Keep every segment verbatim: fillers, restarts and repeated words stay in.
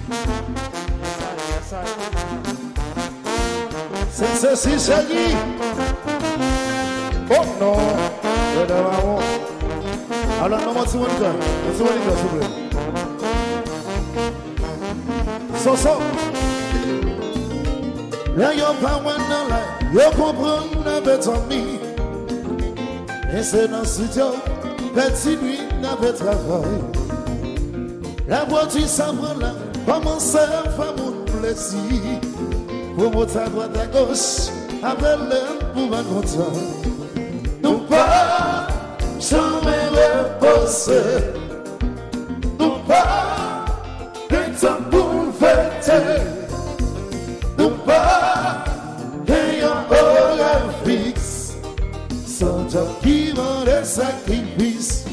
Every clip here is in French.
C'est ceci, chérie. Oh non. Alors, non, moi, tu vois le cœur. Tu vois le cœur, s'il vous plaît. So, so. Là, y'a pas moins dans la, y'a comprendre la bête en mi. Et c'est dans ce studio, petit nuit, n'a pas travail. La voiture s'en prend là, comment ça fait mon plaisir. Pour monter à droite à gauche, avec l'air pour ma content. Nous pas jamais reposer. Nous pas des temps pour fêter. Nous pas ayant horaire fixe. Sans job qui vend des sacrifices.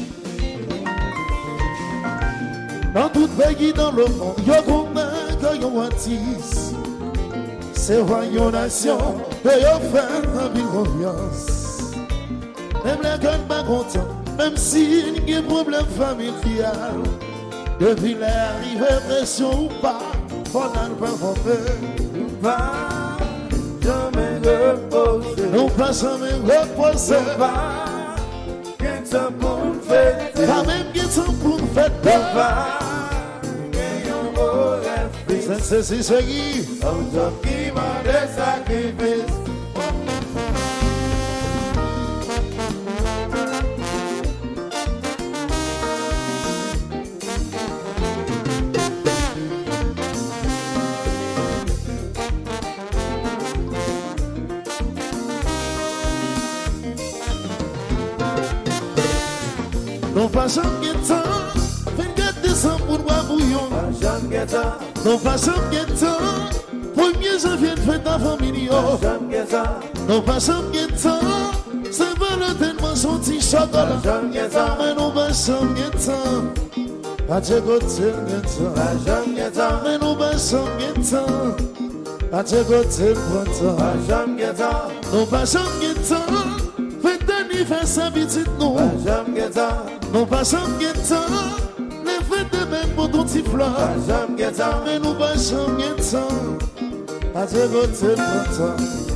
Dans tout pays dans le monde, y'a combien que y'a artiste. C'est voyons nation, et y'a fait un peu confiance. Même les gars pas contents, même s'il y a des problèmes familiales. Depuis l'arrivée, pression ou pas, faut n'en pas performer. Nous pas jamais reposer. Nous pas jamais reposer. Nous pas qu'un temps pour nous fêter. Pas même qu'un temps pour nous fêter. Nous pas qu'ayons beau rêve. C'est ceci, c'est qui? Un job qui m'a des sacrifices. Non pas jamais temps, vingt-quatre décembre pour boire bouillon. Non pas jamais temps, premier janvier de fête en famille. Non pas jamais temps, c'est Valentin son petit chocolat. Mais non pas jamais temps, à tes côtés de temps. Mais non pas jamais temps, à tes côtés de temps. Non pas jamais temps, fête d'anniversaire petite nous. Non pas jamais temps, les fêtes de même pour ton petit flan. Mais nous pas jamais temps, à tes côtés de temps.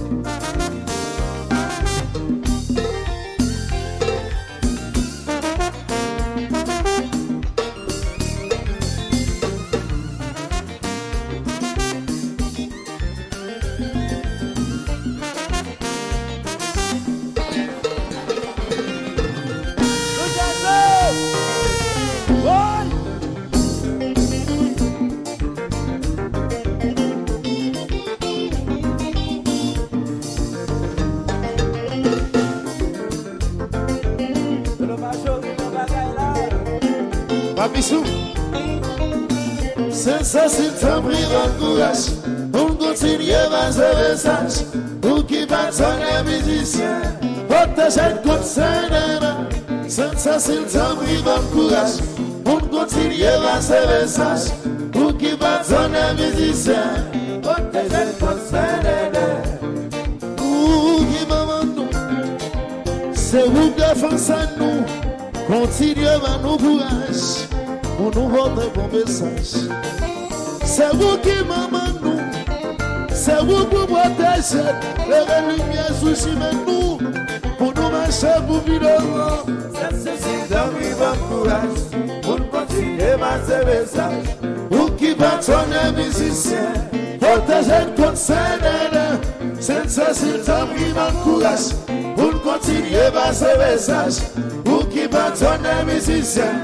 C'est ça, c'est un prix de courage. On continue à se message. Pour qui passe les musiciens, protégez le conseil. C'est ça, c'est un prix de courage. On continue à se message. Pour qui passe les musiciens, protégez le conseil. Pour qui maman nous, c'est vous qui défensez nous. Continuez à nous courage. Pour nous votre bon message. C'est vous qui maman nous. C'est vous pour protéger. Les lumières sous chemin nous. Pour nous marcher pour vivre. C'est ceci d'un vivant courage. Pour continuer à marcher message. Vous qui battons les musiciens. Protéger le conseil. C'est ceci d'un vivant courage. Pour continuer à marcher message. Vous qui battons les musiciens.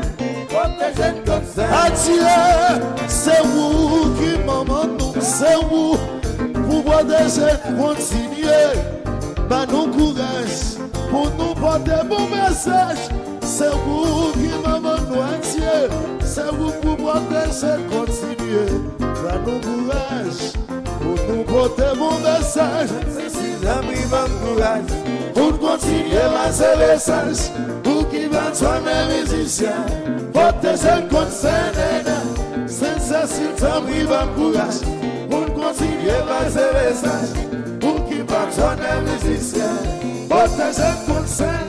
Adieu, c'est vous qui maman nous, c'est vous pour protéger, continuer, bah nous courage, pour nous porter bon message. C'est vous qui maman nous, adieu, c'est vous pour protéger, continuer, bah nous courage, pour nous porter bon message. C'est l'ami mon courage, pour continuer à ce message, pour qui va les musiciens. Protéger le conseil, c'est ça, s'il t'en prie, va courage. Pour continuer à ce message, pour qui pardonne les musiciens. Protéger le conseil,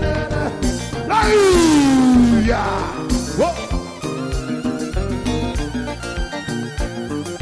alléluia.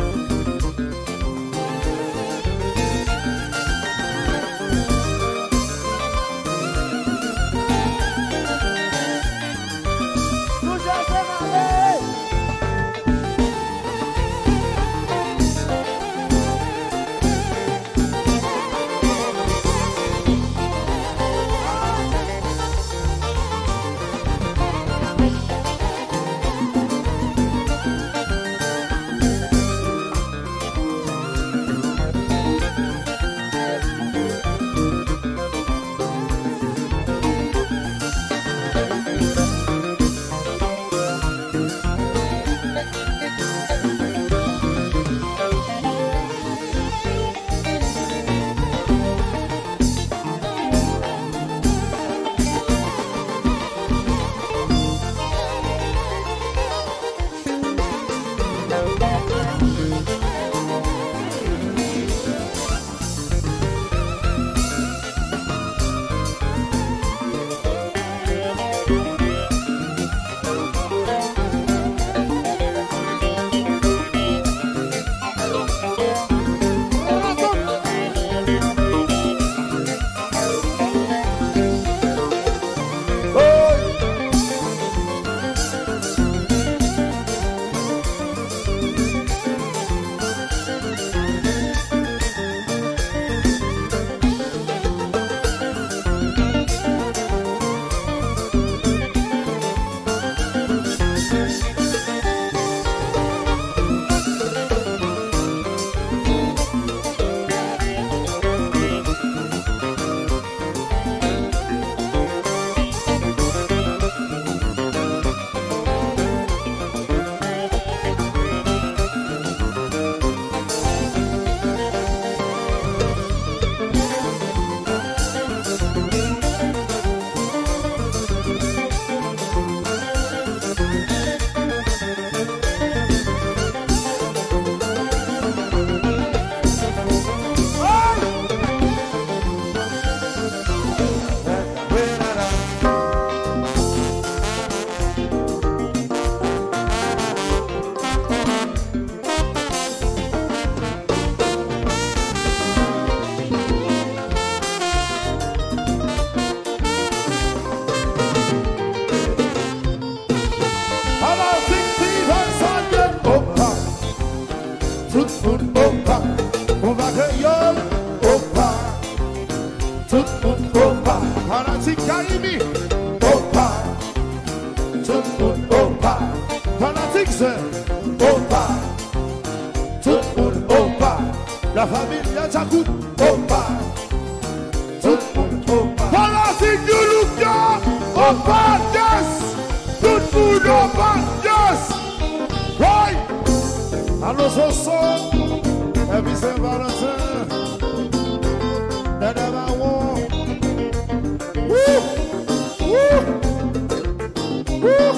le monde au pas. On va créole au pas. Tout le monde au pas. Fanatique Caribie au pas. Tout le monde au pas. Fanatique c'est au pas. Tout le monde au pas. La famille Yatakout au pas. Tout le monde au pas. Fanatique du Lucas au pas. Yes. Tout le monde au pas. Yes. Ouais. Allô Soso. Happy Saint Valentin. That I want. Woo! Woo! Woo!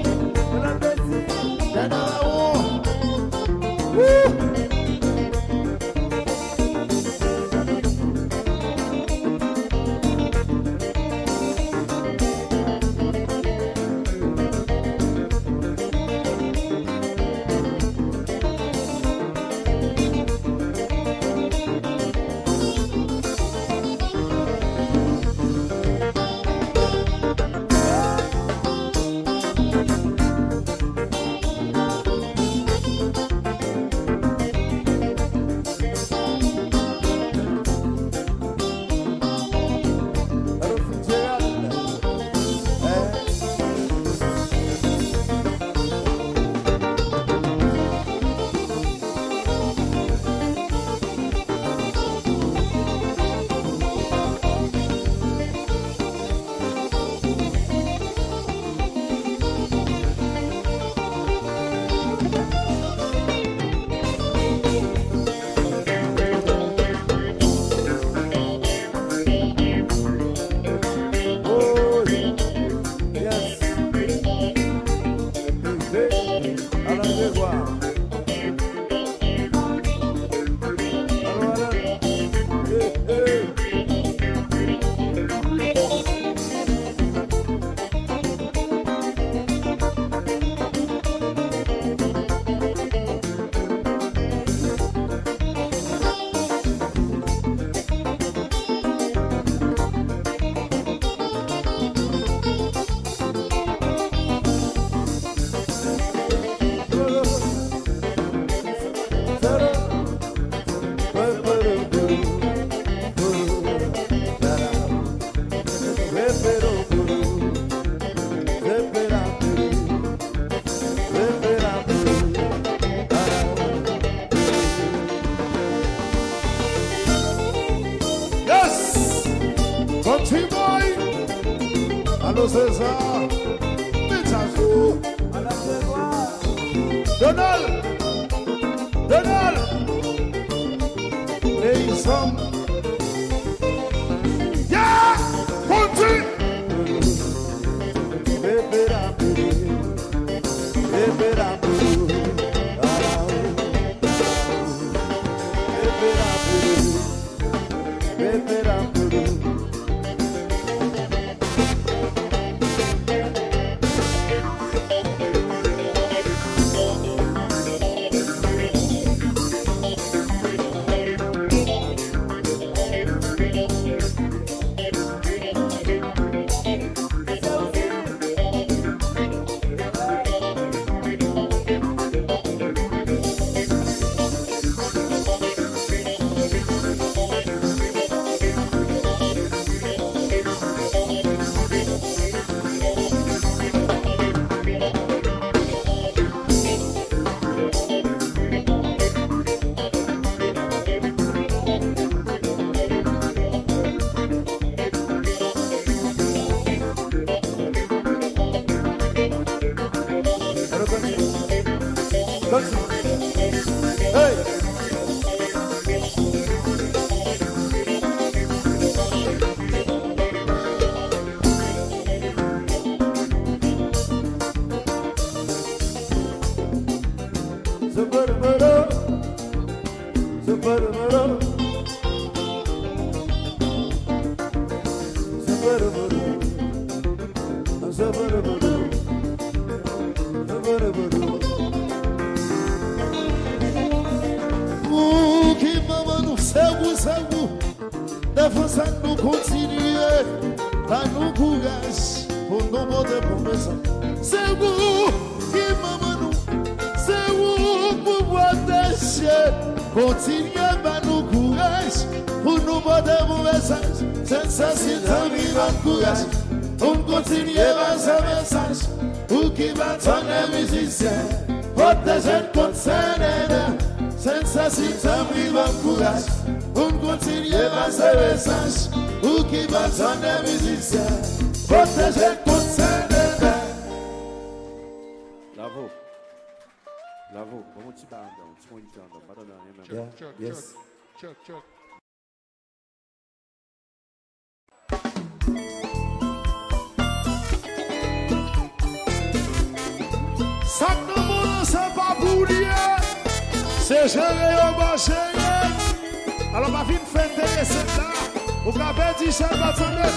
That I want. Woo! Allô César, Métazou, Donald, Donald, et ils sont, yeah, continue. Nous continuer à nous courage pour nous montrer promesses. C'est vous qui m'amenez nous, c'est vous pour protéger. continuez à nous courage pour nous porter mon message. C'est ça, c'est un vivant courage. On continue à ce message pour qui va ton musicien. Protéger contre ça, c'est ça, c'est un vivant courage. On continue à ce message pour qui va ton musicien. Protéger contre ça. Bravo. Bravo. Vamos te dar, um petit point de temps. Pas de rien, Chuck, Yes. Chuck, Chuck. Ça que nous c'est pas pour dire. C'est géré au marché. Alors ma vie me fait intéresser là. Au cabet dit ça va t'en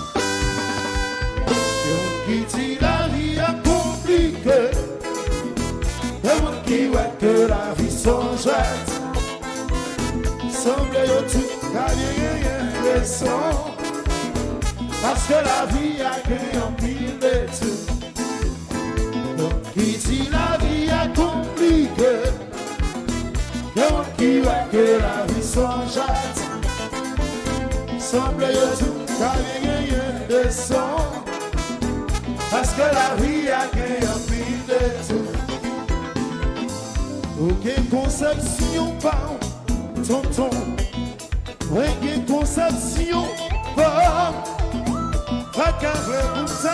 qui dit la vie est compliquée. Et moi qui vois que la vie sont chouette. Semble y'a tout gagné une leçon. Parce que la vie a gagné un pile de tout. Qui dit la vie est compliquée. Et moi qui vois que la vie sont chouette. Semble y'a tout gagné une leçon. Parce que la vie a gagné un pile de tout. Aucune conception pas tonton. Aucune conception pas. Pas qu'un vrai pour ça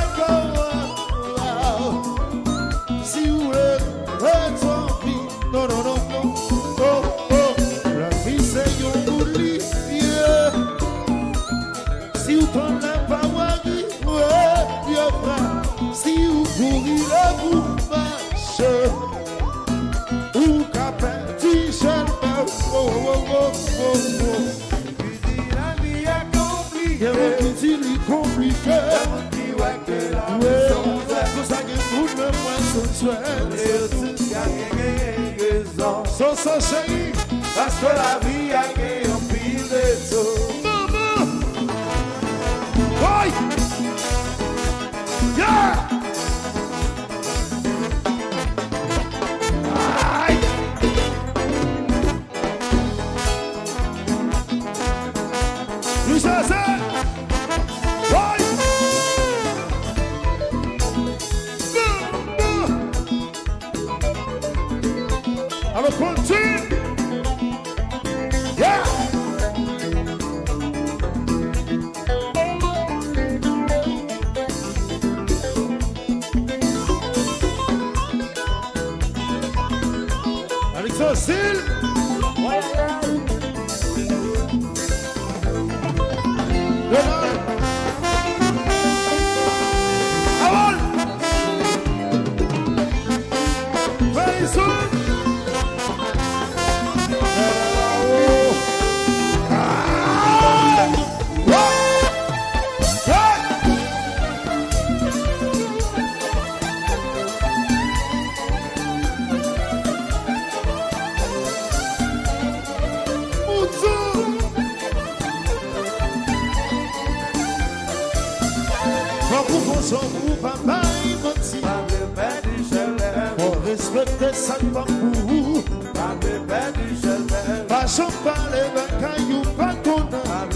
si vous voulez être vie. Non, non, non, non. Oh, oh. La vie c'est un bouli. Si vous prenez la parole, ouais, frère. Si vous courez là, vous marchez. Ou qu'appelle t-shirt, oh, oh, oh, oh, oh. Qui dit la vie est compliquée. Qui dit la compliquée. Qui voit que la vie est pour ça que vous ne moins sensuel. Et tout gagne raison. Sans son chéri. Parce que la vie a gagné un pile de tout. Maman. Boy. Yeah. Alors continue. Yeah. Alexandre Sil. Respectez ça pas pour pas parler d'un caillou pas qu'on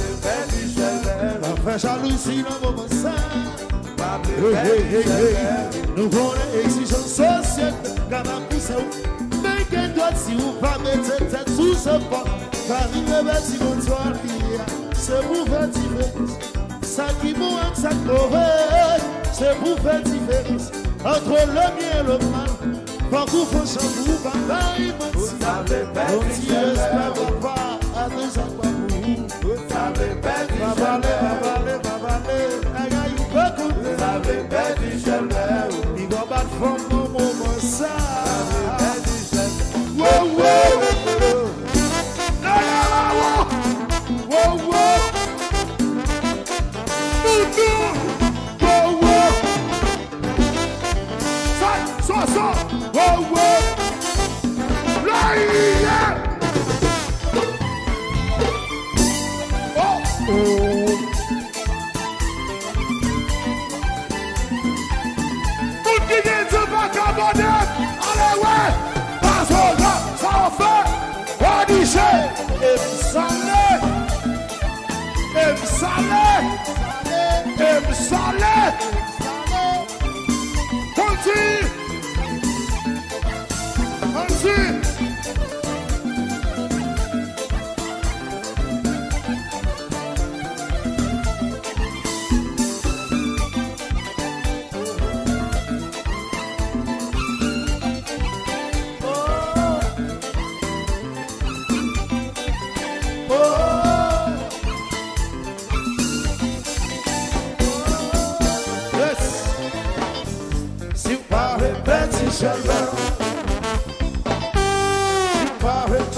a fait jalousie dans mon sein. Nous voulons exigeons société car la pousse mais qu'elle doit si vous pas mettre tête sous ce pas car il me met si mon soir c'est pour faire différence ça qui bon et ça mauvais c'est pour faire différence entre le bien et le mal. Quand vous faites un vous papa, vous savez pas si j'espère pas à deux ans. Vous savez pas si j'espère pas à deux ans. Vous savez pas si j'espère pas il va battre fond pour mon moment ça. Wow, wow, wow, wow, wow, wow, ça, ça, ça. Wow, wow. Là, il est. Oh, oh. Tout qui dit du bac à bonnet. Allez, ouais. Pas au gars, ça en fait. On dit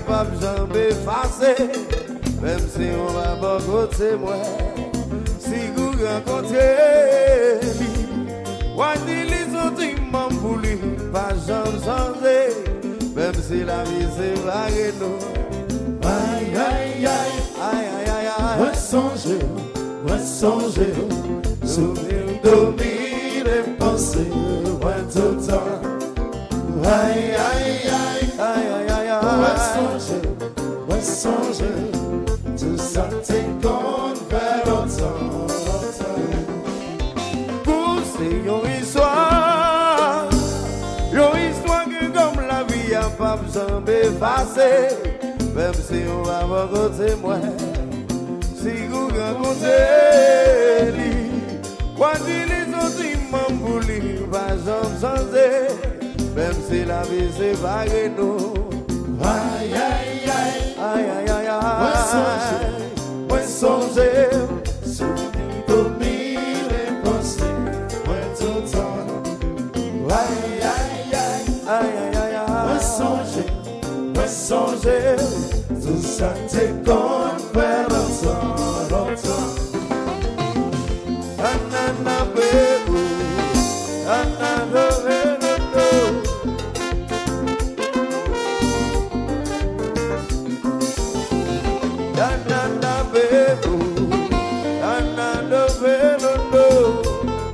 pas besoin d'effacer. Même si on va pas côté moi, si vous rencontrez lui, on dit les autres m'en pour lui, pas jamais changer. Même si la vie c'est vague nous. Aïe, aïe, aïe, Aïe, aïe, aïe, aïe. moi songer, moi songer, souvenir domine et penser, moi tout le temps. Aïe, aïe, aïe, Aïe, aïe, aïe, moi aïe. songer, moi songer, tout ça t'es qu'on fait longtemps, longtemps. Pour c'est une histoire, une histoire que comme la vie a pas besoin d'effacer. Même si on va voir côté moi, si vous rencontrez lui, quoi dit les autres ils m'en voulu, pas jamais changer. Même si la vie c'est vague nous. Aïe, aïe, aïe, Aïe, aïe, aïe, aïe. moi songer, Moi songer. souvenir domine et penser, moi tout le temps. Aïe, aïe, aïe, Aïe, aïe, aïe, moi aïe. songer, moi songer, tout ça t'es qu'on fait longtemps, longtemps. Anana bebo, anana bebo. Anana bebo, anana bebo.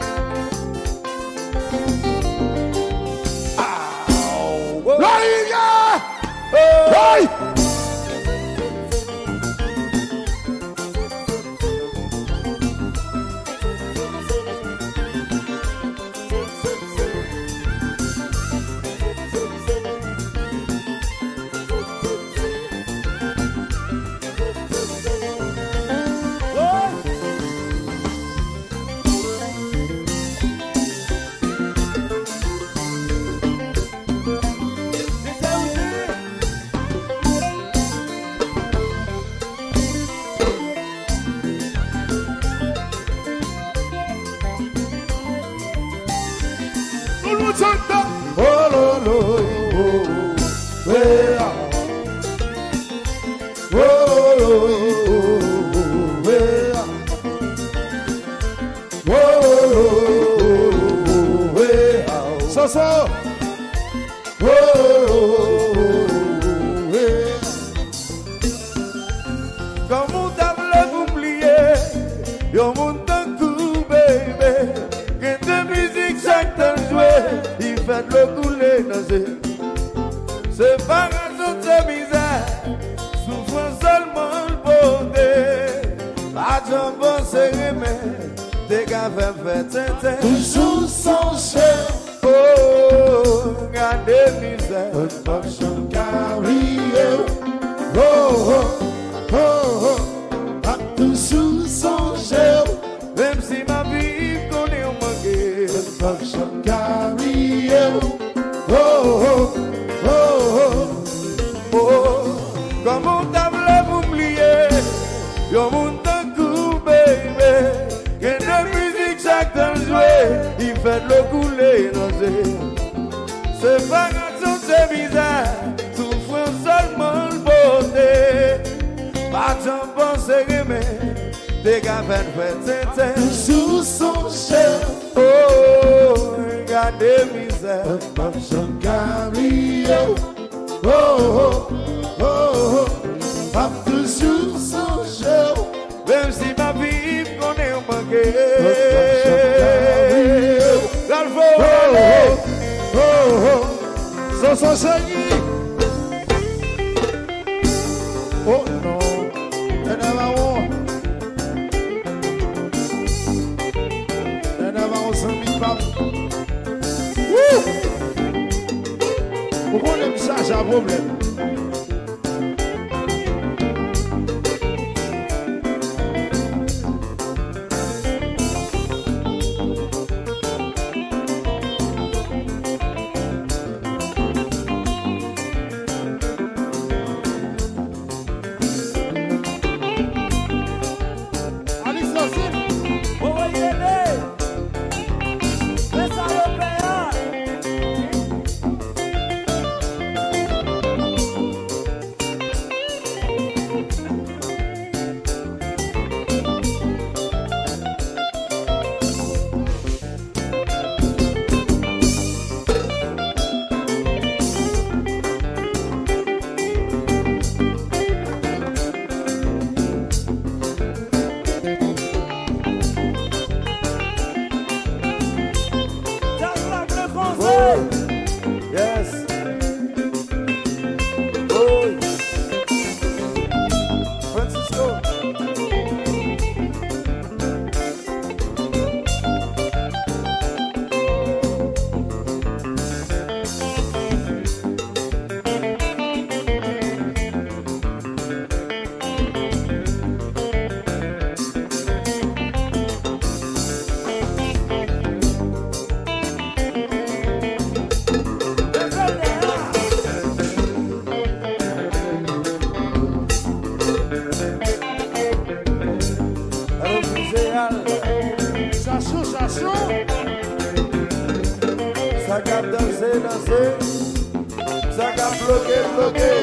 Ah, Là, il y a, oh, hey! Tout le monde chante. Oh, lo, lo, oh, oh, yeah. Oh, lo, oh, oh, yeah. Oh, lo, oh, yeah. So, so. Oh, oh, yeah. Comme on t'a voulu oublier, y'a mon temps coup, baby. Que de musique chaque temps joué, il fait le couler dans ses. C'est pas raison de misère, souffrance seulement le beauté. Pas de jambon, c'est remède, des gars fait fait tintin. Toujours sans chef. Oh, regardez misère. Un marchand carrière. Oh, oh, oh, oh. A toujours son chef. Même si ma vie connaît un manqué. Un marchand carrière. Oh, oh, oh, oh. Oh, comment t'as voulu m'oublier? Y'a mon temps coup, baby. Que de musique chaque temps joué, il fait le couler dans ses. C'est pas grave, c'est bizarre, souffrance seulement le beauté. Pas de jambon, c'est remède, des gars fait tintin. Toujours son chef. Oh, regardez misère. Un marchand carrière. Oh, oh, oh, oh. A toujours son chef. Même si ma vie connaît un manqué. Oh, oh, oh, oh. So, so, Seigneur. Oh non, and never won. And never won some big pop. Woo! Pourquoi on aime ça, j'ai un problème. Yes. Oh. Francisco. Chachou, chachou. Ça cap danser, danser. Ça cap bloquer, bloquer.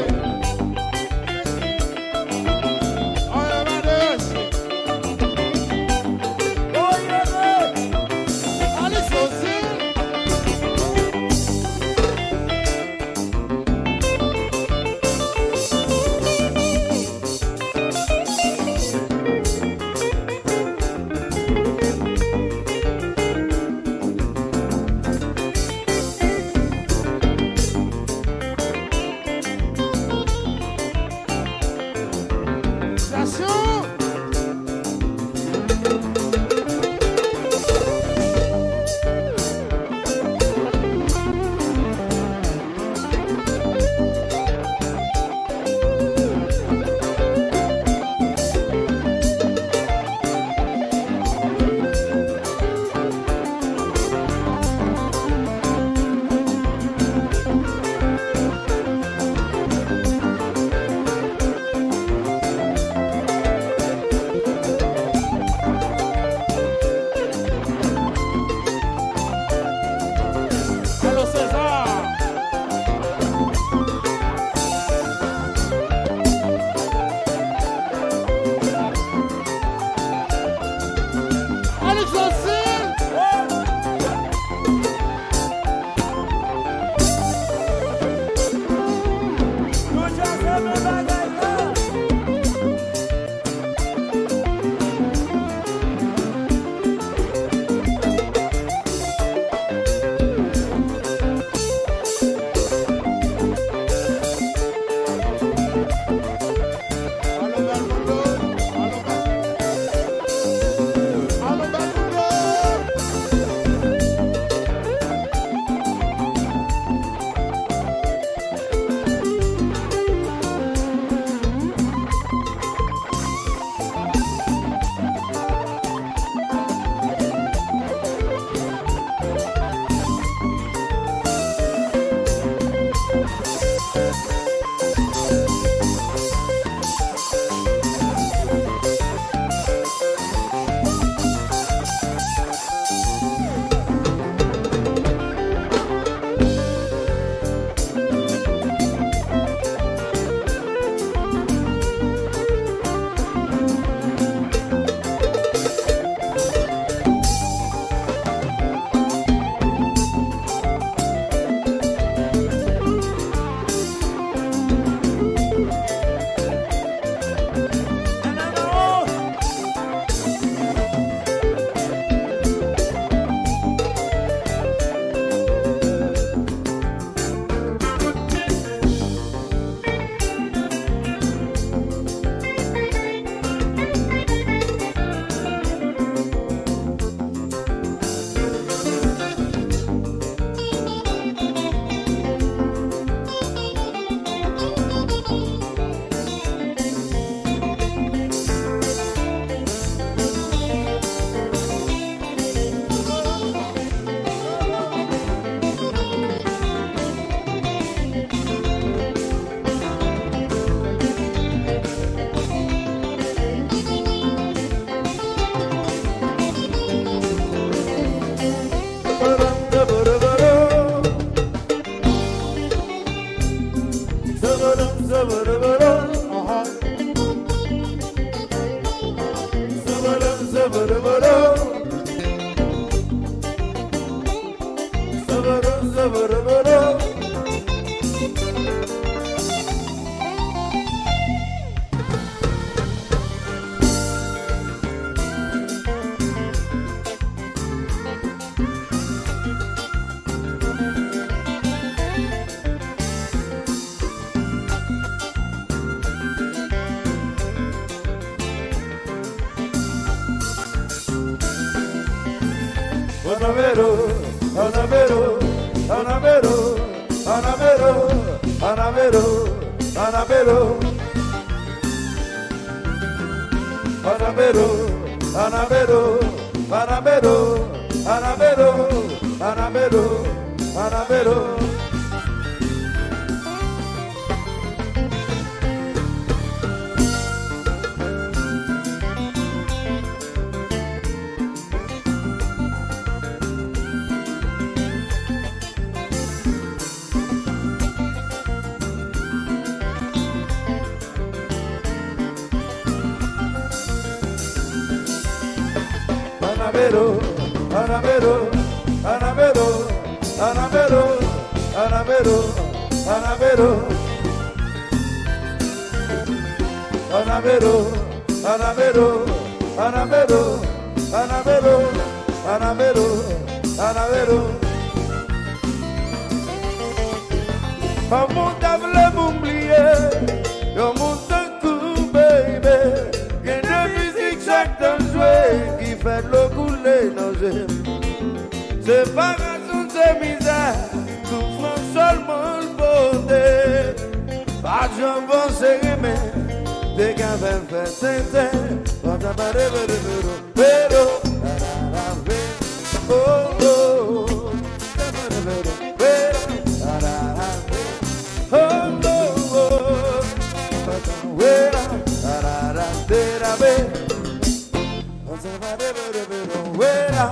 Anamero, Anamero, Anamero, Anamero, Anamero, Anamero, Anamero, Anamero, Anamero, Anamero, Anamero, Anamero. Anamero, Anamero, Anamero, Anamero, Anamero, Anamero, Anamero, Anamero, Anamero, Anamero, Anamero, Anamero. Un monde à v'le m'oublier, un monde d'un coup, baby. Gain de musique chaque temps joué, qui fait de l'eau couler nos yeux. Séparation de misère, souffrance seulement le bonheur. Pas de jambon s'aimer, des gars veulent faire s'éteindre. On t'a pas de verre, pero, oh, oh, t'as pas de verre, pero, oh, oh, oh, pas de verre, on t'a pas de verre,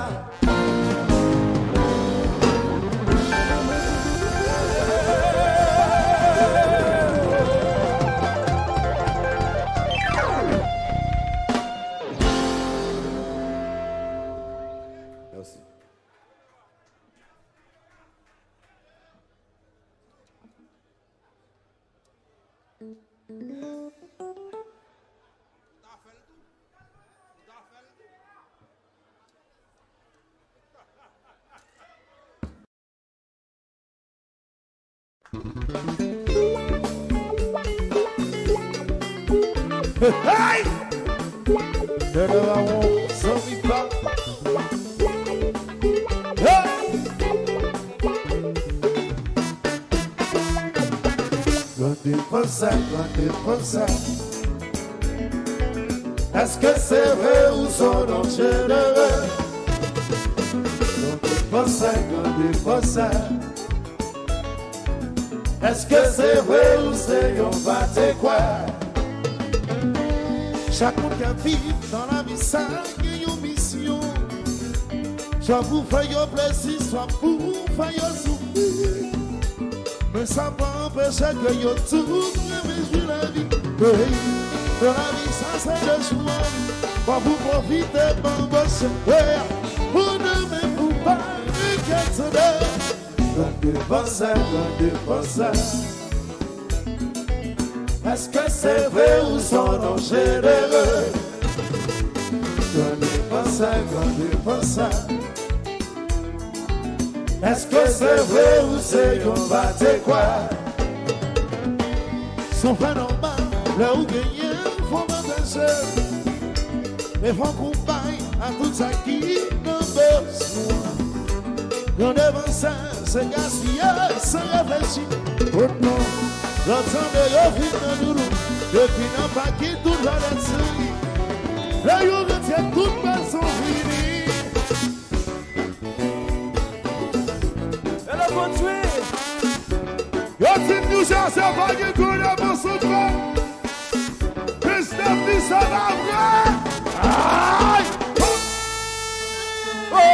Hey! De l'avant, sans vite pas. Hey! Gardez pas ça, gardez pas ça. Est-ce que c'est vrai ou son nom généreux? Gardez pas ça, gardez pas ça. Est-ce que c'est vrai ou c'est yon bâté quoi? Chaque monde qui vit dans la vie, ça a une mission. Soit pour faire yon plaisir, soit pour faire yon souffrir. Mais ça pas empêcher que yon tout réjouit la vie. Oui, dans la vie, ça c'est le choix. Pas pour profiter, pas pour se faire. Pour ne même pour pas inquiéter. Gardez pas ça, gardez pas ça. Est-ce que c'est vrai ou son nom généreux? Gardez pas ça, gardez pas ça. Est-ce que c'est vrai ou c'est yon bâté quoi? Son pas normal, là où gagner, faut m'attacher. Et faut qu'on paye à tout ça qui nous besoin. Yon devant ça, c'est gaspillé, c'est réfléchi. Oh non, l'entend de yon vite dans nous, depuis n'a pas qui tout va là-dessus. Là yon retient toute façon finie. Elle a continué. Yon type nous cherche à pas qui coule à mon souffle. Christophe dit ça va vrai. Aïe! Oh!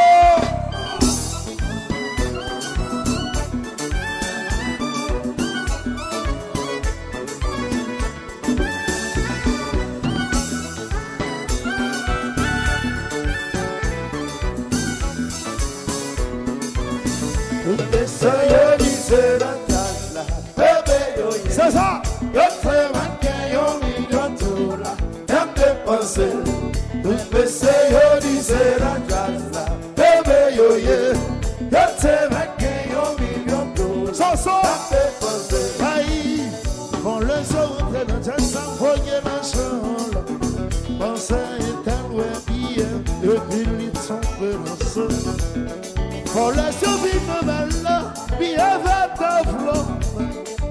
C'est ça! Yo te manqué un million de dollars. Y'a te pensé. Tout baissé, yo disait la classe là. Bébé yo yeah. Yo te manqué un million de dollars. Ça ça! Y'a te pensé. Aïe! Quand le soir rentre dans ta sang, voyez ma chambre. Pensez éteindre un billet. Et puis ils sont peu dans ce.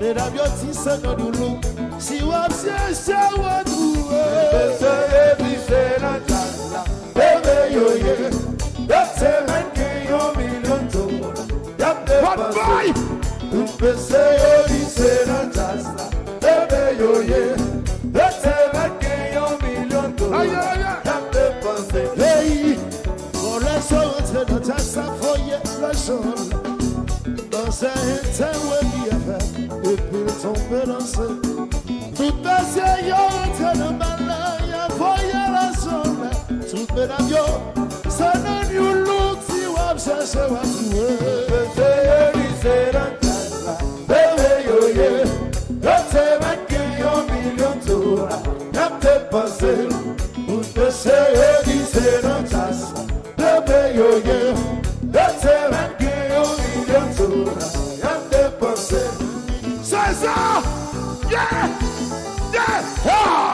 mesdames, yo ti se non du loup. Si wap se se wadou. Se evise nan jazz la, bebe yo ye. Yap se men ke yon milyon dola, yap depanse. Tout se evise nan jazz la, bebe yo ye. Yap se men ke yon milyon dola, yap depanse. Hey, on laisse rentrer dans ta safoye la jaune. Dans un temps où il y a fait, et puis il tombe dans ce. Tout passé, il y a rentré dans ma langue, il y a voyé la zone. Tout mesdames, yo, ça n'a new look, si wap cherche wap trouver. Se evise nan jazz la, bebe yo ye. Yap se men ke yon milyon dola, yap depanse. Tout se evise nan jazz la, bebe yo ye. Yap se men ke yon milyon dola, yap depanse. C'est ça! Yeah! Yeah! Ah!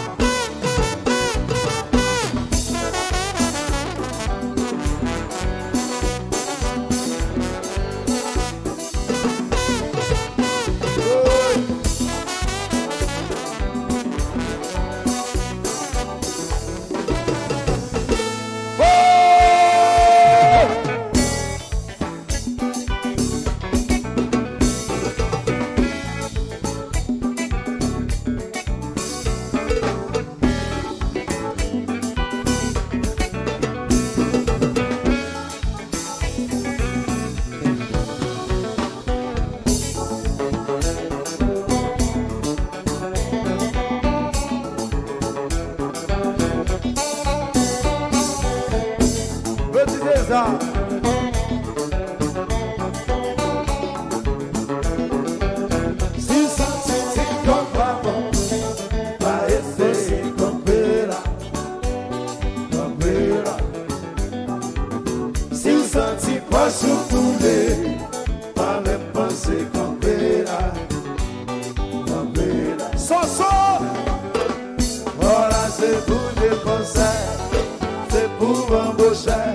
Si senti ti kon papa, pa ese kompera, kompera. Si senti pas soukoule, pa même penser kompera, kompera. Soso! Voilà, c'est pour dépenser, c'est pour embaucher.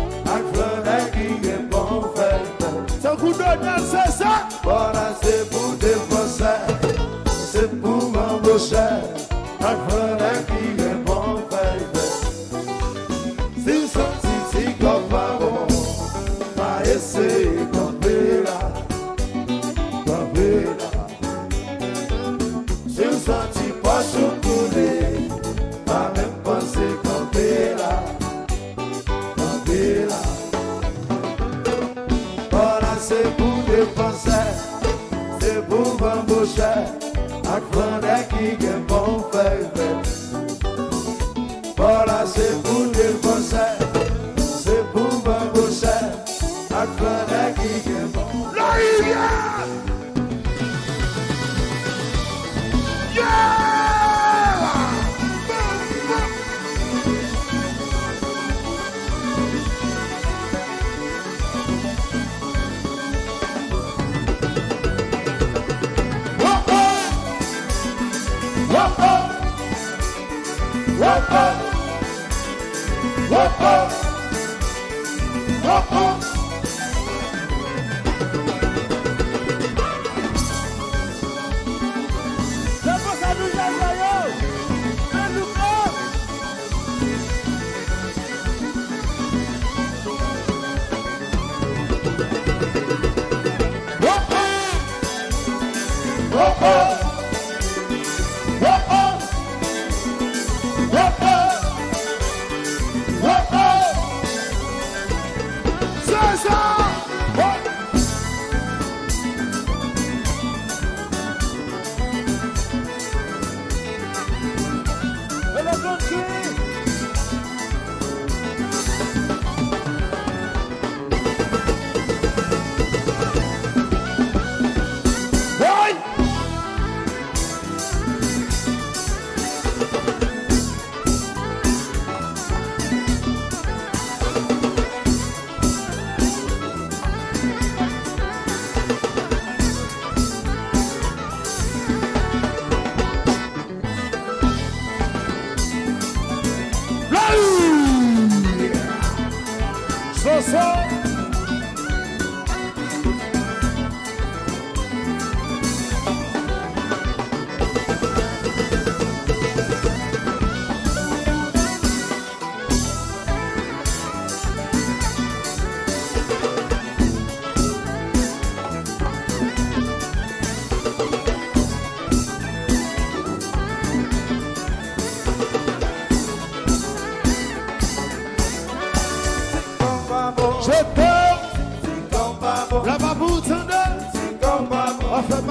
C'est un coup de donner, c'est ça? Voilà, c'est pour dépenser, c'est pour m'embaucher. Un frère qui est bon fait. Si son titi comme pas bon, pas essayer comme là, comme là. Si on sentit pas chocolat, pas même penser comme là, comme là. Voilà, c'est pour dépenser, c'est pour m'embaucher. Un frère qui est bon fait. Voilà, c'est pour dépenser, c'est pour m'embaucher. Un frère qui est bon. La rivière! Yeah!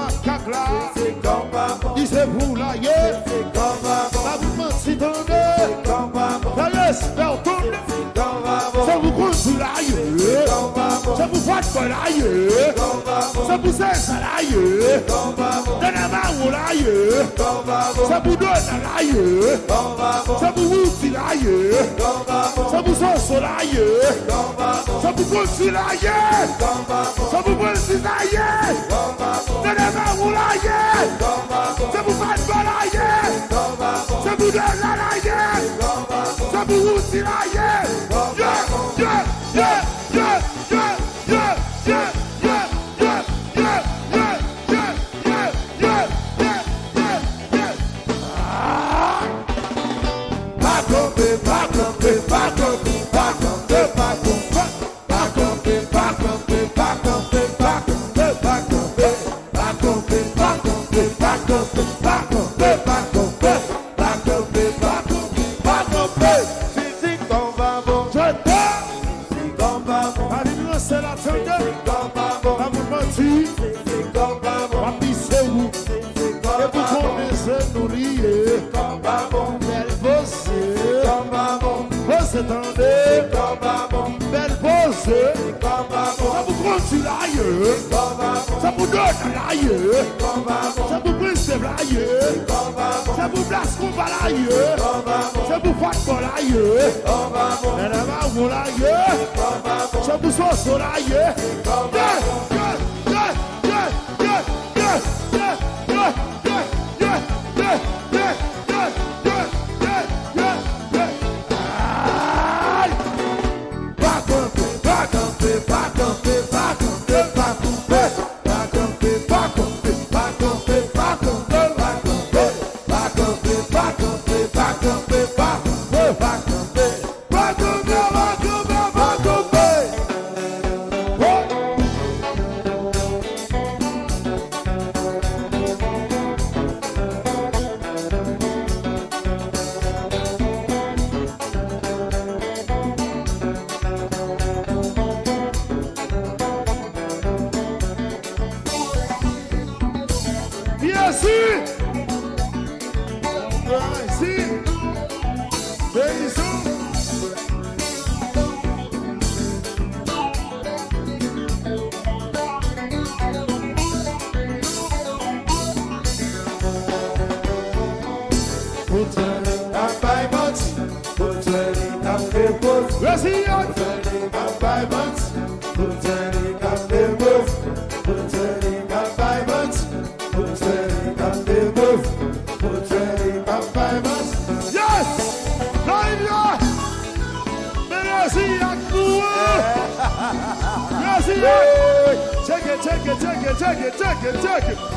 macaque là. C'est comme maman. Il c'est pour la gueule. C'est comme maman. La vous mentit dans C'est comme maman. la l'espère tourne. C'est comme maman. Ça vous conduit la gueule. Comme maman. Ça vous voit pas la gueule. Comme maman. Ça vous sert ça la gueule. Comme maman. Dans la main ou la gueule. Comme maman. Ça vous donne la gueule. Comme maman. Ça vous outil la gueule. Comme maman. Ça vous sort sur la gueule. Comme maman. Ça vous conduit la gueule. Comme maman. Ça vous conduit la gueule. Comme maman. Dans la main ou la gueule. Comme maman. Ça vous fait pas la gueule. Comme maman. Ça vous donne la gueule. Comme maman. Ça vous outil la gueule. Yeah, yeah, yeah, yeah, yeah, yeah, yeah, yeah, yeah, yeah, yeah, yeah, yeah, yeah, yeah, yeah, yeah. Pas compter, pas compter, pas compter, pas compter, pas compter, pas compter, pas compter, pas compter, pas compter, pas compter, pas compter, pas compter, pas compter, pas compter, pas compter, pas compter, pas compter, pas compter. Si si comme maman, Je t'aime. si comme maman, Allez, c'est la si tête. comme maman, Pas vous mentir. si comme maman, Papi, c'est vous. si Et comme vous maman, connaissez nous lier. comme maman, Belle bosse. comme maman, Bosse attendez. comme maman, Belle bosse. comme Ça maman, vous conduit la gueule. comme maman, Ça vous donne la gueule. comme maman, Ça vous brise la gueule. comme maman, Ça vous place contre la gueule. comme maman, Ça vous fait pour la gueule. comme maman, Mais la main vous la gueule. comme maman, Ça vous sort sur la gueule. comme Yeah, maman. yeah, yeah, yeah, yeah, yeah, yeah, yeah, yeah, yeah, yeah, yeah, yeah, yeah, yeah, yeah, yeah. Aïe. Pas compter, pas compter, pas compter, pas compter, pas compter, pas compter, pas compter, pas compter, pas compter, pas compter, pas compter, pas compter, pas compter, pas compter, pas compter, pas compter, pas compter, pas compter. Bien sûr. Ouais, ici. Bénisson. Merci, Yann. Yes! Live Merci, Yann. Merci, Yann. Check it, check it, check it, check it, check it, check it.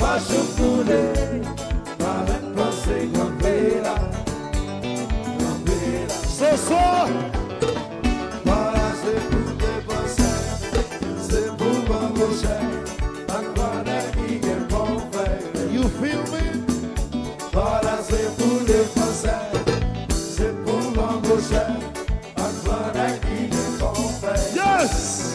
je voulais, pas même penser qu'on fait là. Ce soir, voilà, c'est pour dépenser, c'est pour m'embaucher, un bonheur qui est bon fait. you feel me? Voilà, c'est pour dépenser, c'est pour m'embaucher, un bonheur qui est bon fait. Yes!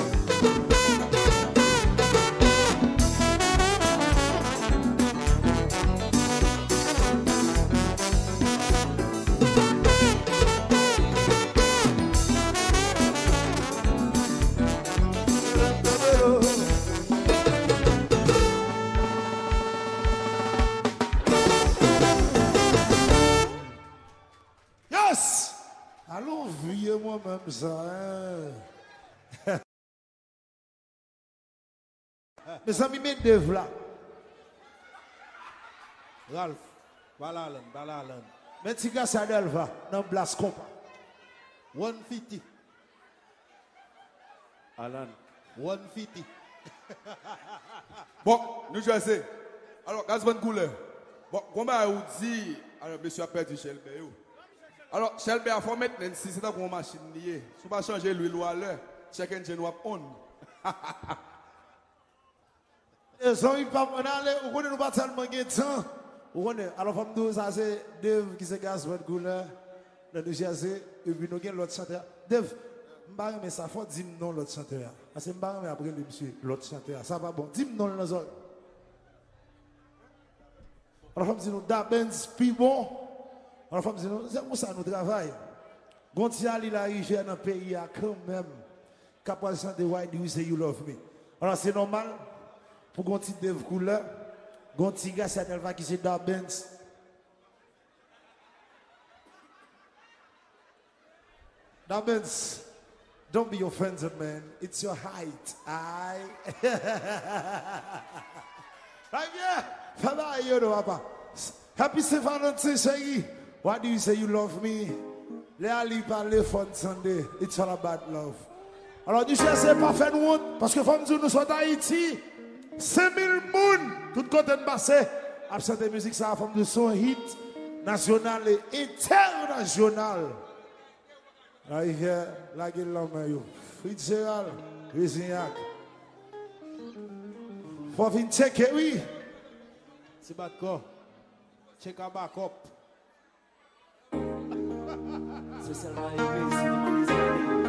Yes! Allons, vieux moi-même ça. Hein? Mes amis, mes devs là. Ralph, Balalan, Balalan. Mais si gars ça va, dans Blas Compa. one fifty. Alan. one fifty. Bon, nous Jersey. Alors, gaz bonne couleur. Bon, comment vous dit, alors, monsieur a perdu Shelby. Alors, Shelby a fait mettre Nancy, c'est une machine liée. Si vous ne changer l'huile ou à l'heure, check engine ou on. Et ça, il pas aller, on connaît nous pas tellement de temps. On connaît. Alors, femme nous, ça c'est Dave qui se gaz bonne couleur. Dans nous Jersey, et puis nous avons l'autre chanteur. Dave, je mais ça faut dire non l'autre chanteur. Parce que je vais après le monsieur, l'autre chanteur. Ça va bon. Dis non dans autres. Alors, femme dit nous, da Benz, puis bon. Alors, femme dit nous, c'est pour ça nous travaillons. Gontial, il arrive dans le pays, quand même, capable de chanter Why Do You Say You Love Me. Alors, c'est normal, pour Gonti de couleur, Gonti gars, c'est un qui c'est da Benz. Da Benz, don't be offended, man. It's your height. I. Right, yeah. Father, you know, Papa. Happy Saint Valentine's, chérie. Why do you say you love me? Les Ali parler fun Sunday. It's all about love. Alors, du cherche pas faire nous parce que femme nous sommes d'Haïti. cinq mille moun, tout côté de passé. Absent de musique, ça a forme de son hit national et international. Là, il y a la gueule là, mais Fitzgerald, Risignac. Faut venir checker, oui. C'est pas de quoi. Check a back up. C'est seulement aimé, c'est les amis.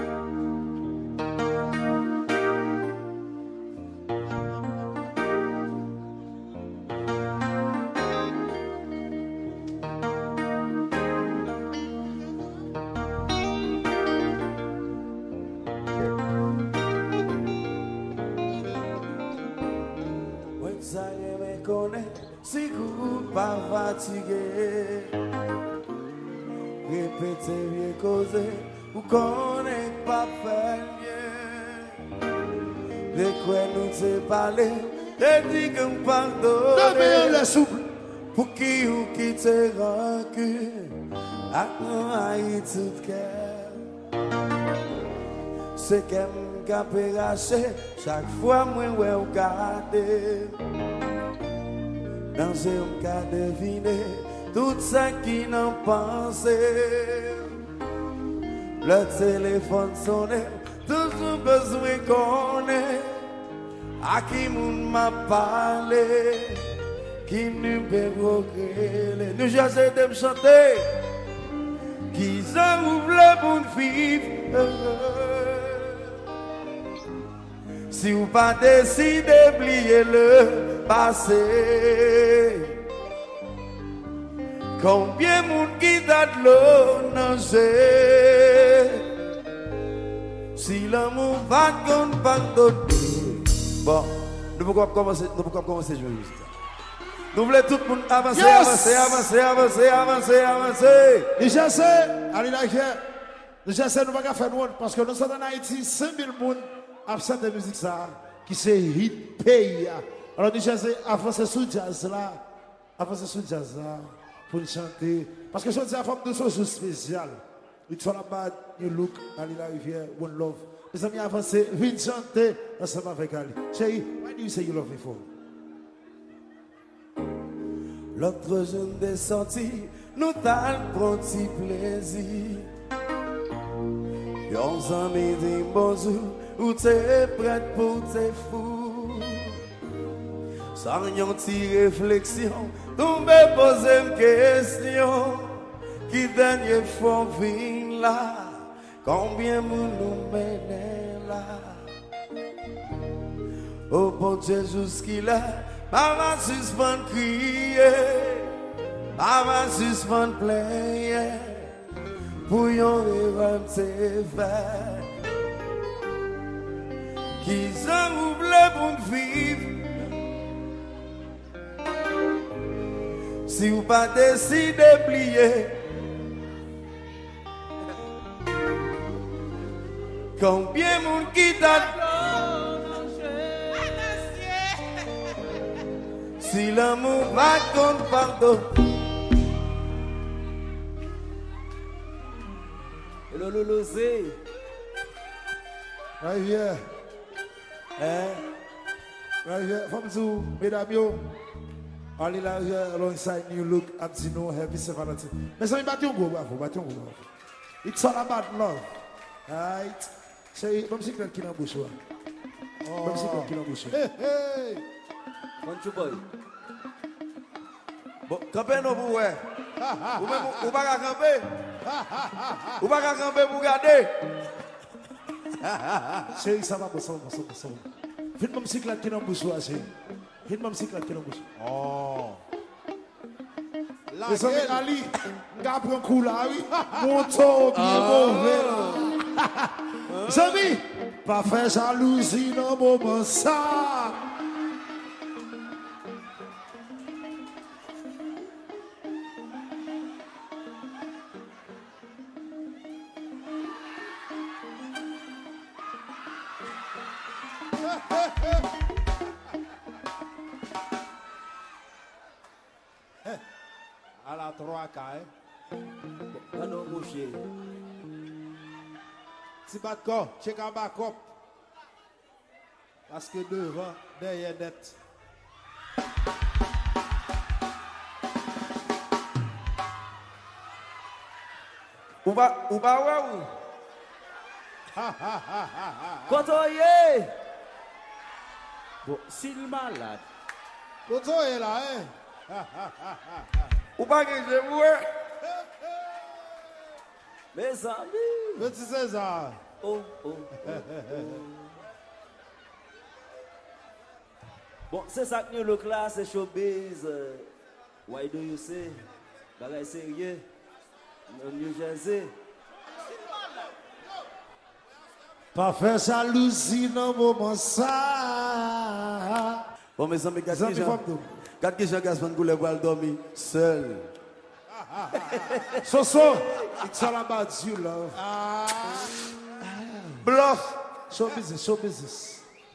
Si vous pas fatigué, répétez bien causer, vous connaissez pas faire bien. De quoi nous t'ai parlé, et dit que nous pardonne. Le souple. Pour qui ou qui t'ai vaincu, à nous haït tout cœur. C'est qu'elle m'a péraché, chaque fois moi ouais ou garder. Dans un cas deviner tout ça qui n'en pensait. Le téléphone sonnait, toujours besoin qu'on ait. À qui moun m'a parlé, qui nous peut regretter. Nous j'essaie de me chanter, qui s'en ouvre le bon vivre. Si vous pas décidé d'oublier le passé, combien moun qui t'a de l'eau nager, si l'amour va qu'on pardonne. Bon, nous pouvons commencer, nous pouvons commencer à jouer. Nous voulons tout le monde avancer, Yes! avancer, avancer, avancer, avancer, avancer. Et je sais, allez là, je sais, nous ne pouvons pas faire nous parce que nous sommes en Haïti, cinq mille personnes absentes de musique ça, qui c'est hit pays. Alors nous cherchons à avancer sous jazz là, avancer sous jazz là, pour chanter. Parce que je dis à la femme de choses spéciales. It's all about you look, Ali la rivière, one love. Mes amis, avancez, viens chanter ensemble avec Ali. Chérie, why do you say you love me for? L'autre jour des sorties, nous t'as pris petit plaisir. Yon ami dit bonjour, ou t'es prête pour t'es fou. Sans yon ti réflexion, tombe poser une question. Qui dernière fois vient là, combien moun nous mène là. Oh bon Dieu jusqu'il est, pas va suspendre crier, pas va suspendre player. Pour yon rêve c'est fait. Qui s'en oublie pour vivre. Si vous pas décidé de plier. Combien moun qui t'a si l'amour va contre pardon. Hello, Lolo, Zé. Right here. Hein? Right here. From Zoo, mesdames yo. All in here alongside New Look and Zino Heavy Seventy. Mais ça, il bat yon go, bravo, bat yon go. It's all about love. Right? C'est comme si quelqu'un qui n'a bouche. Comme si quelqu'un qui n'a bouche. Hey, hey! Country boy. Bon, campez nous pour ouais. Ou pas qu'à camper. Ou pas qu'à camper pour garder. C'est ça va, ça va, ça va, ça va. Faites même si quelqu'un qui n'a bouche. Faites même si quelqu'un qui n'a bouche. Oh. Les amis, Ali, on a pris un coup là, oui. Mon tour, bien mauvais. Les amis, pas faire jalousie dans le moment ça. À la trois cas. Ah non, mon chien. Si bat corps, check un backup. Parce que devant, derrière net. Ou pas, ou pas, ouais, ou? Kotoye! Bon, s'il malade. Kotoye là, hein? Ou pas que je vois? Mes amis! Petit César. Oh, oh, oh. Bon, c'est ça que nous, le classe, c'est showbiz. Uh, why do you say? Bagay sérieux. New Jersey. Pas faire jalousie dans le moment ça. Bon, mes amis, quatre Quatre Jean Gaspard Goulet va dormir seul. So, so, it's all about you, love. Bluff. Show business, show business.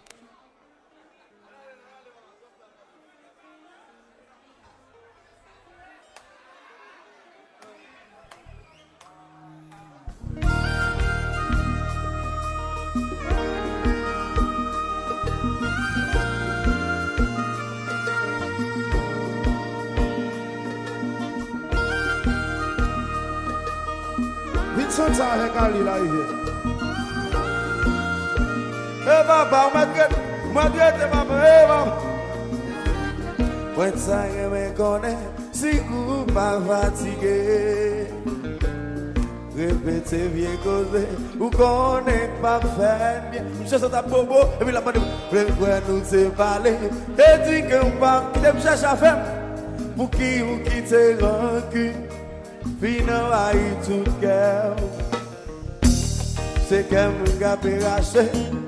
Vincent a régalé là, il est. Eh papa, on m'a dit, on m'a dit, papa, eh papa. When ça me connaît, si vous pas fatigué, répétez bien causer, ou connaît pas faire bien. Je suis ta bobo, et puis la bande, pourquoi nous se parler, et dit que on pas, qui me cherche à faire, pour qui vous quittez rancune, puis non à y tout cœur. C'est qu'un gars péraché.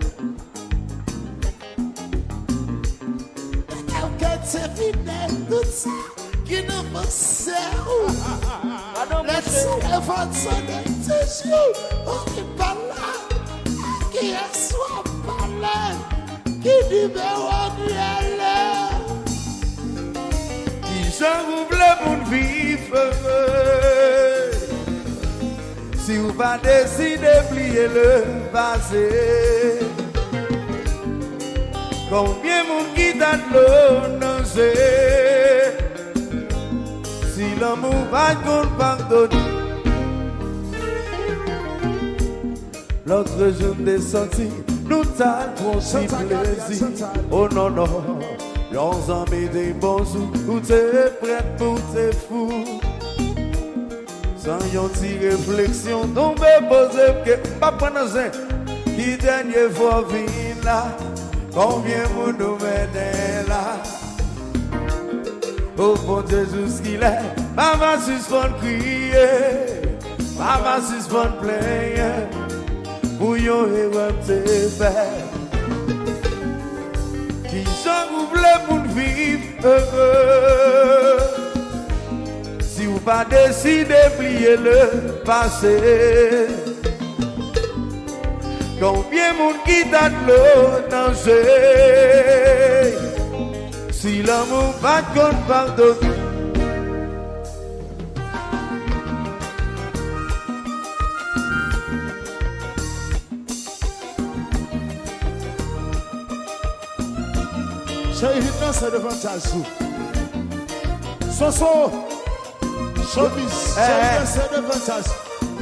C'est fidèle, tout ça qui nous pousse. Let's ever son toujours. On est pas là. Qui est soit pas là. Qui dit mais on y est là. Qui j'en voulais pour vivre. Si vous pas décidé de plier le passé. Combien mon qui t'a de l'eau nager l'amour va qu'on pardonne. L'autre jour des sorties, nous t'avons si plaisir. Oh non, non, leurs amis des bons sous, où t'es prêt pour t'es fou. Sans yon ti réflexion, donc me poser que pas prendre un qui dernier fois vient là. Combien vous nous menez là? Au fond de Jésus qu'il est, maman suspend crier, maman suspend plaire. Bouillon et te faire. Qui j'en voulais pour vivre heureux. Si vous pas décidé plier le passé. Combien monde qui t'a de l'eau danger. Si l'amour va qu'on pardonne. J'ai une danse devant ta sou. Soso. Showbiz. J'ai une danse devant ta sou.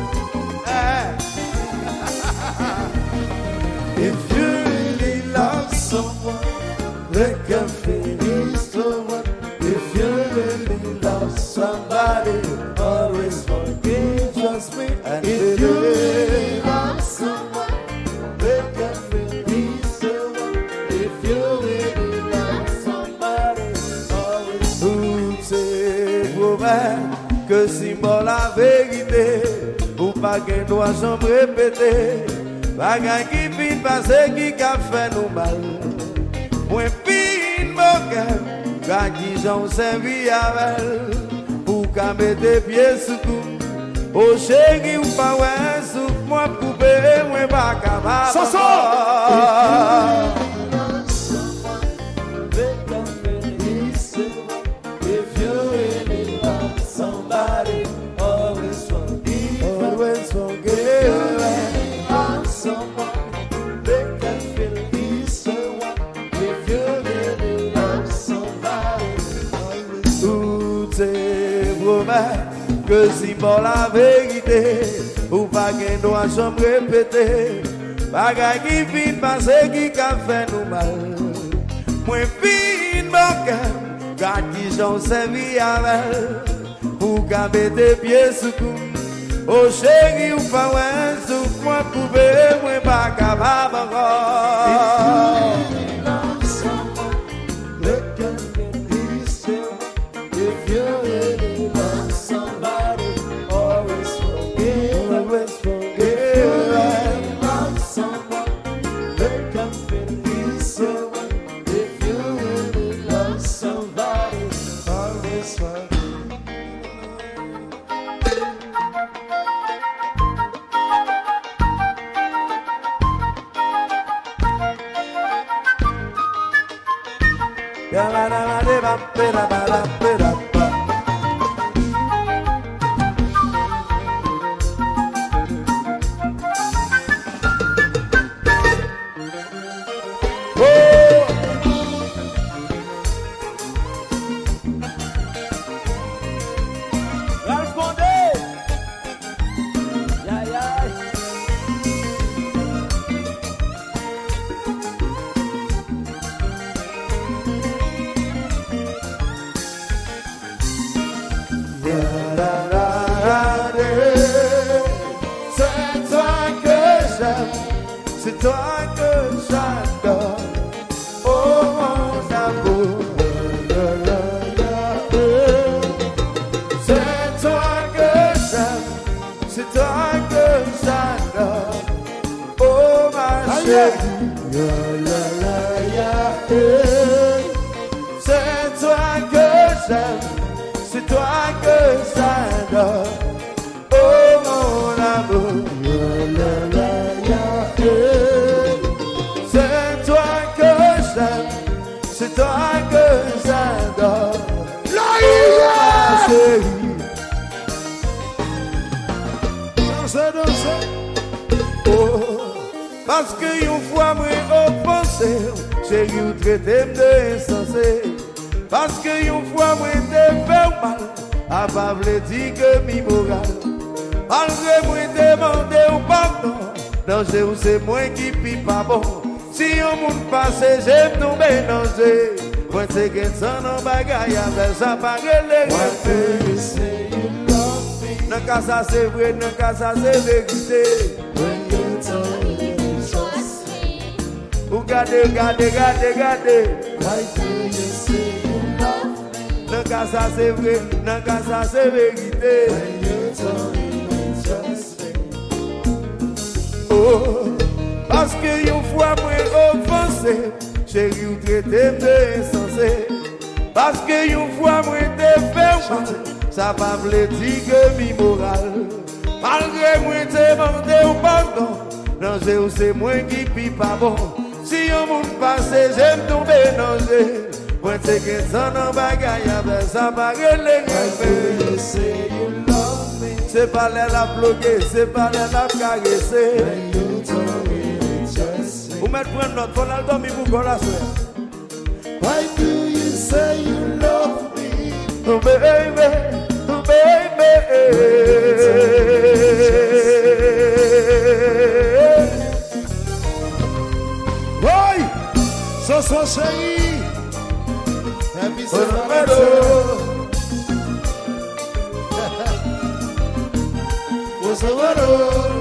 If you really love someone, they can finish the one. If you really love somebody, always forgive, trust me. And if you really love someone, they can finish the one. If you really love somebody, always tout c'est promet que si bon la vérité, ou pas qu'un doit s'en répéter. Bagay qui fin passe qui a fait nous mal. Moi fin mon cœur, quand qui j'en servi avec pour qu'à mettre pieds sous tout. Oh chéri ou pas ouais, sous moi couper, moi pas capable. Soso. If you really love somebody, always forgive, always forgive. Someone they can feel he's the one. If you really love somebody, tout est promet que si pour la vérité ou pas qu'un doit jamais répéter. Bagay qui fin passer qui a fait nous mal. Moi fin mon cœur, quand qui j'en servi avec pour qu'à mettre pieds sous coup. Oh chéri ou pas ouais, sous moi pouvez, moi pas capable encore. If you really love somebody, always forgive, always forgive. If you really love someone, they can feel so. If you really love somebody, always forgive. Ya la la la de ba ba ba ba ba ba. C'est toi que j'adore, oh mon amour. C'est toi que j'aime, c'est toi que j'adore, oh ma chérie. C'est toi que j'aime, c'est toi que j'adore, oh mon amour. C'est toi que j'aime, c'est toi que j'adore. La chérie. Dansez, dansez. Oh, parce que une fois moi offensé, chérie ou traité de insensé. Parce que une fois moi t'ai fait mal, a pas voulu dire que mi moral. Malgré moi demander ou pardon, danger ou c'est moi qui pipe pas bon. Si on monde passe, j'aime tomber danger. Moi c'est que ça non bagaille, avec ça pas les rêves. Dans cas ça c'est vrai, dans cas ça c'est vérité. Ou gardez, gardez, gardez, gardez. Dans cas ça c'est vrai, dans cas ça c'est vérité. Oh, parce que une fois moi offensé, chérie ou traité de insensé. Parce que une fois moi te fait mal, ça va me dire que mi moral. Malgré moi te demandé ou pardon, danger ou c'est moi qui pipe pas bon. Si on monde passe, j'aime tomber danger. Moi c'est que ça non bagaille, avec ça pas les rêves. C'est pas l'air la bloquer, c'est pas l'air la caresser. Vous mettez prendre notre phone album, il vous go la soeur. Why do you say you love me? Oh baby, oh baby. Oi, so so chérie. Happy Saint-Valentin. Kosovo,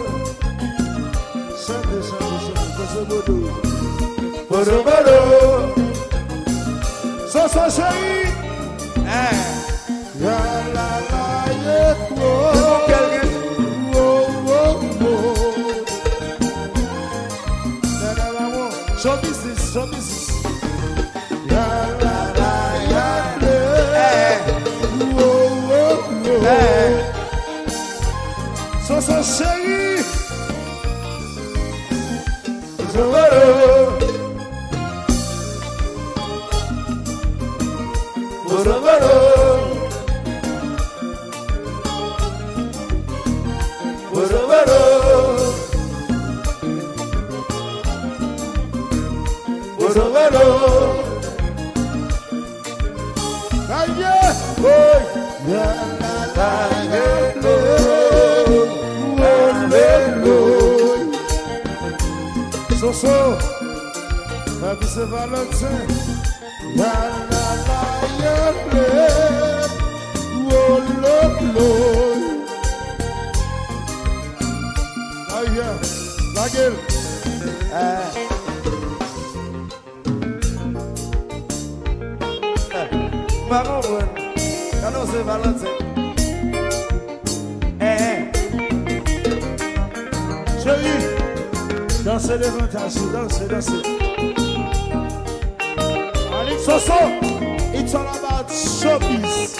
chante, chante, chante, Kosovo, Kosovo, so so chérie, eh, la la la, yeah, oh, oh, oh, oh, show me this, show me this, la la la, yeah, oh, oh, oh, eh. So so chérie, Kosovo, Kosovo, Kosovo, Kosovo, aïe, oh, la la la, yeah. So so, happy Saint Valentin. La la la, yeah, oh lo lo. Ah yeah, la gueule. Maman, quand c'est Valentin. Eh, chérie, dansez devant ta soeur, dansez, dansez. So so, it's all about showbiz.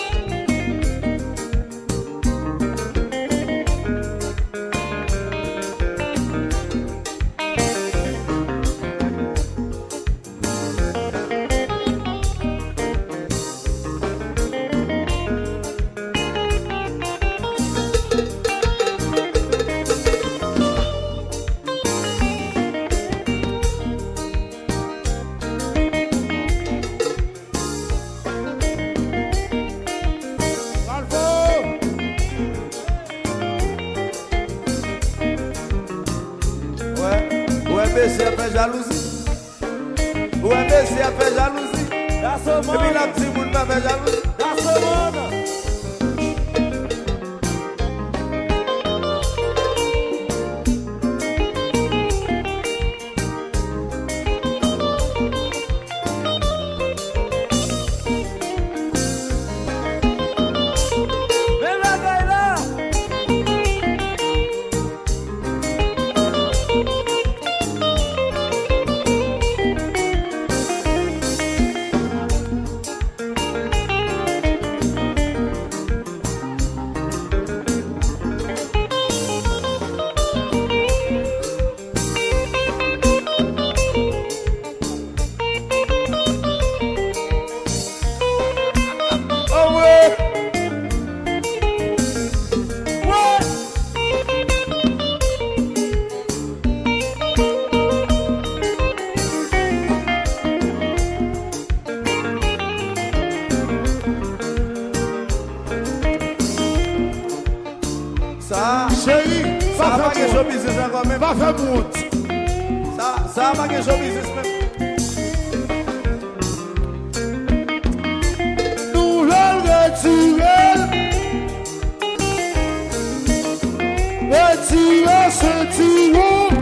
Messi a fait jalousie. Ouais, Messi a fait jalousie. Et puis la petite boule m'a fait jalousie. Dans ce monde. show business encore même. Va faire monte. Ça, ça va pas show business même. Nouvelle rituel. Rituel, ceinture.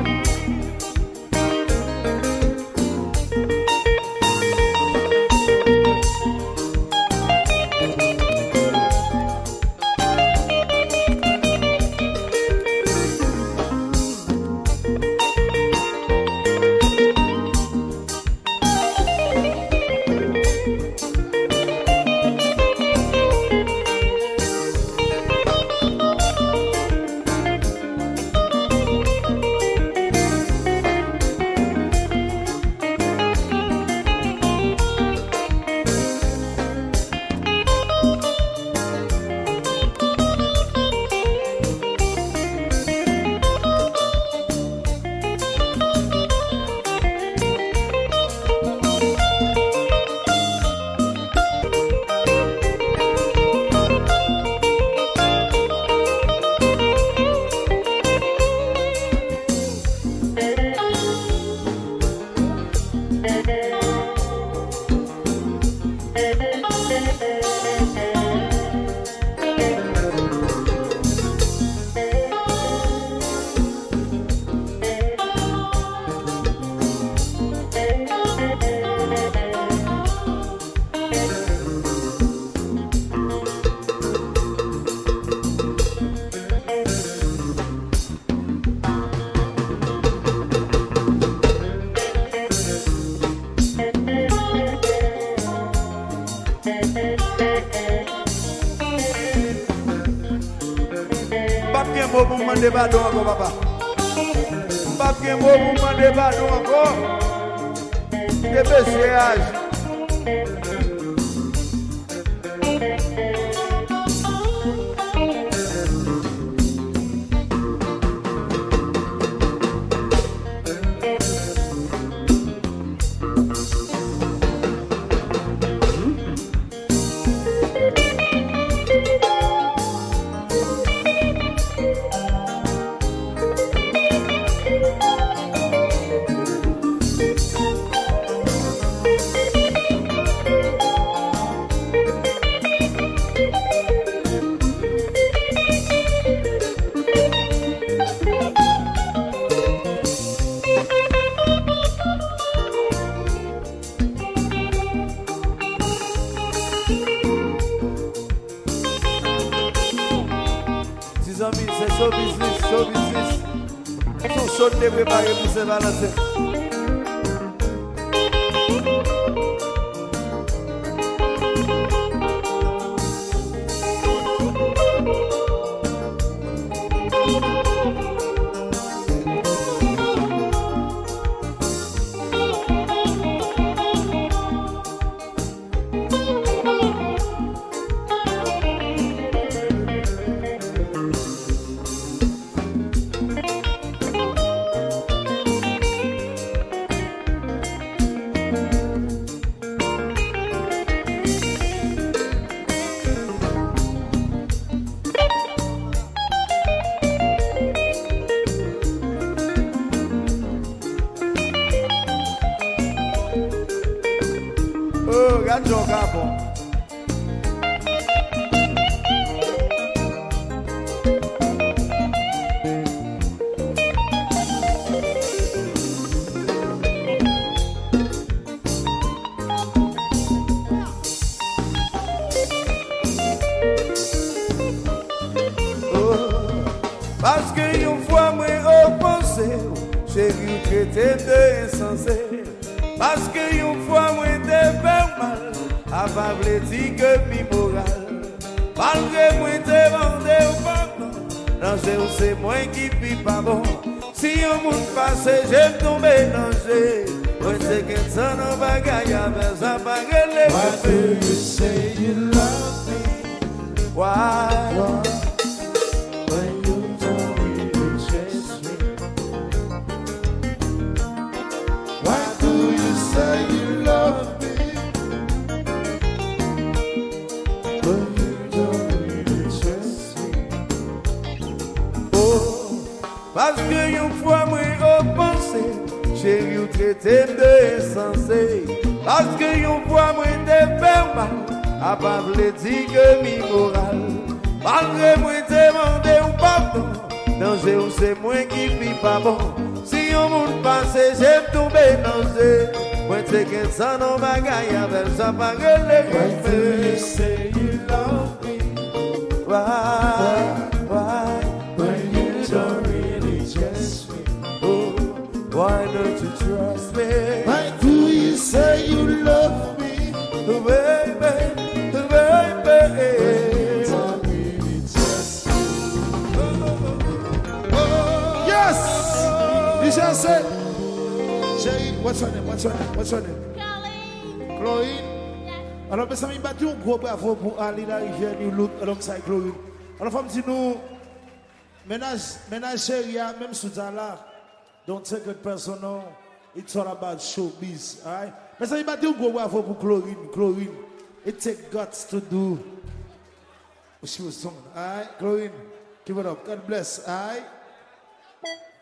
Demander pardon encore, papa. Pas de mot pour demander pardon encore. Il est baissé âge. C'est show business, show business. Tout show de préparé pour se balancer. Oh, regarde John Gabon. Parce que une fois moi opposé, j'ai vu traiter de insensé. Parce que une fois moi te fait mal, avant de dire que mi moral. Malgré moi te vendé au pardon, danger c'est moi qui vis pas bon. Si un monde passe, j'aime tomber danger. Moi c'est que ça n'a pas gagné, mais ça pas gagné. Why do you say you love me? Why? Why? When you don't really chase me. Why do you say you love me? When you don't really chase me. Oh, parce que m'était insensé. Parce que yon fois moi t'ai fait mal, à pas vle dire que mi moral. Malgré moi t'ai demandé ou pardon, danger ou c'est moi qui vis pas bon. Si yon monde passe, j'aime tomber danger. Moi t'ai qu'un sang dans bagaille avec ça pas relé. Why do you say you love me? Why, why, When you don't really trust me. oh, why don't you trust me? Why do you say you love me? Oh, baby, oh, baby. Don't really trust me. Yes! You shall say, Sherry, what's your name? What's your name? What's your name? Chloe. Chloe. Yes. Alors, mes amis, battez un gros bravo pour Ali la rivière du look alongside Chloe. Alors, femme, si nous, ménage, ménage chérie, même sous là, don't take it personal. It's all about showbiz, alright? Mes amis, battez un gros bravo pour Chloe. Chloe, it takes guts to do what she was doing, alright? Chloe, give it up. God bless, alright?